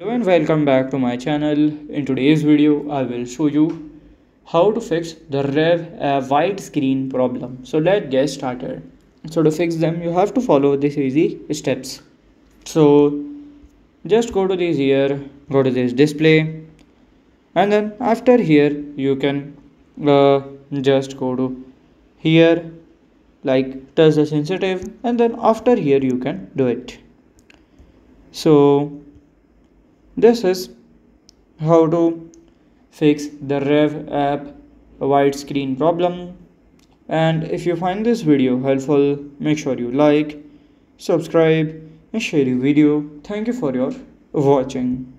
Hello and welcome back to my channel. In today's video, I will show you how to fix the Rave white screen problem. So let's get started. So to fix them, you have to follow these easy steps. So just go to this here, go to this display, and then after here you can just go to here, like touch the sensitive, and then after here you can do it. So this is how to fix the Rev app widescreen problem. And if you find this video helpful, make sure you like, subscribe, and share the video. Thank you for your watching.